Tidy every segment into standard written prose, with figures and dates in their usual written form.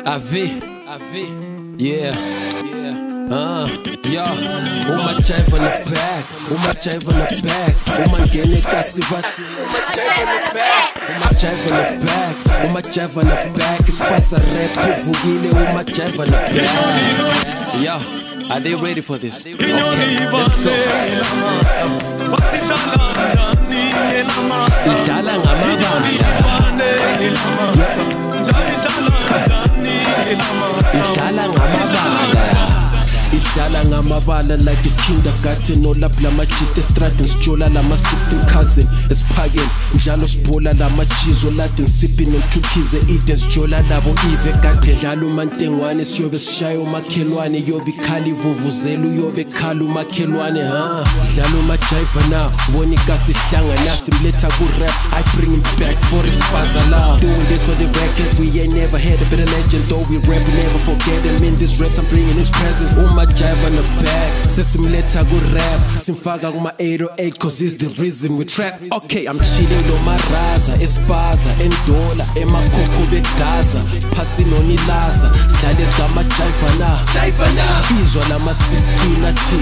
Yeah. Yo, uma jive on the back, uma jive on the back, uma ngene kasi bathi, uma jive on the back, uma jive on the back, uma jive on the back, isipasa rap uvukile, uma jive on the back. Yo, are they ready for this? Okay, let's go. Idlala ngamabala, idlala ngamabala. Idlala ngamabala like it's kindergarten. Olapha lamajita estradini sijola lama-16 cousin esiphakeni njalo sibhola lamajizo laden sipping nothukize ide sijola labo ive kade dlala umantengwane siyobe sishaya umakhelwane yobe ikhala ivuvuzela uyobe ekhala umakhelwane dlala umajiva now bona ikasi ihlangana simletha ku-rap I bring him back for his bazala. Doing this for the record, we ain't never had a better legend. Though we rap, we never forget him. In this raps I'm bringing his presence. My jive on the back, sesimletha ku-rap simfaka kuma-808 cause it's the reason we trap. Okay, I'm chilling lo maraza espaza endola emakhokho begaza phasi nonilaza sidlale zama-jiva na izwa lama-16 athi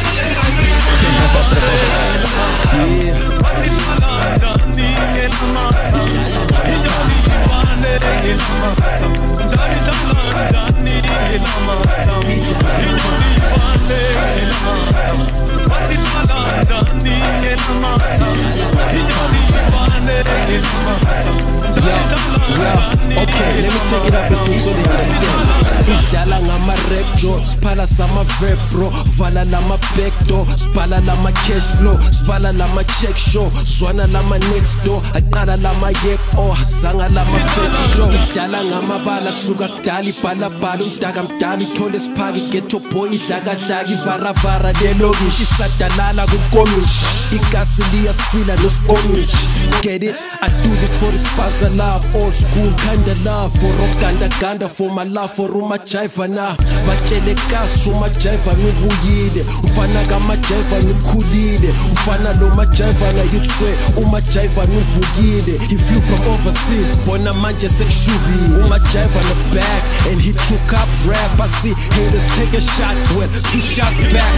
Okay, let me take it up with you so they understand. Idlala ngama-rap jaw, siphala sama-verb bro, vala lama-back door, siphala lama-cash flow, siphala lama-check show, zwana lama-next door, aqala lama-yep or hazanga lama-fake show. Idlala ngamabala kusuka kudala ibhalabhala umdaka mdala ithole siphaka ighetto boy idlakadlaka ivaravara lelokishi isadalala kukomishi igasi liyasifila nosikomishi. Get it? I do this for the spaza love, old school kinda love, for ogandaganda for my love for umajiva na batshele kasi umajiva nubuyile ufana kamajiva nukhulile ufana lo majiva na youth swear umajiva nuvukile. He flew from overseas bona manje sekushubile umajiva on the back and he took up rap. I see haters take a shot with 2 shots back.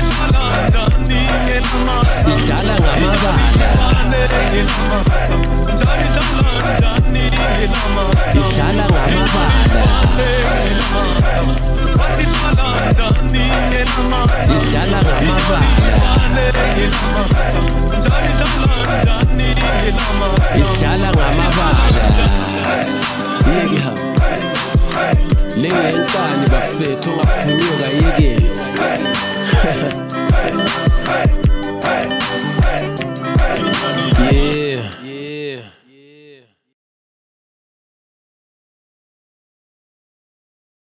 Idlala ngamabala